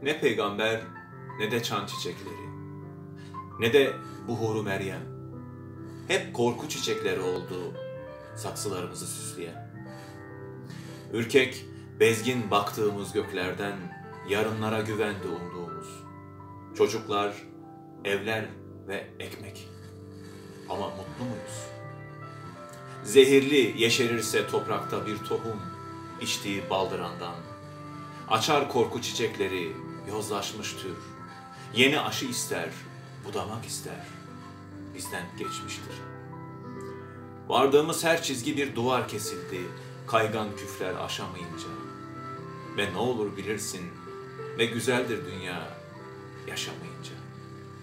Ne peygamber, ne de çan çiçekleri, ne de buhuru Meryem. Hep korku çiçekleri oldu saksılarımızı süsleyen. Ürkek, bezgin baktığımız göklerden yarınlara güvendi umduğumuz. Çocuklar, evler ve ekmek. Ama mutlu muyuz? Zehirli yeşerirse toprakta bir tohum, içtiği baldırandan. Açar korku çiçekleri, yozlaşmış tür. Yeni aşı ister, budamak ister. Bizden geçmiştir. Vardığımız her çizgi bir duvar kesildi, kaygan küfler aşamayınca. Ve ne olur bilirsin, ne güzeldir dünya yaşamayınca.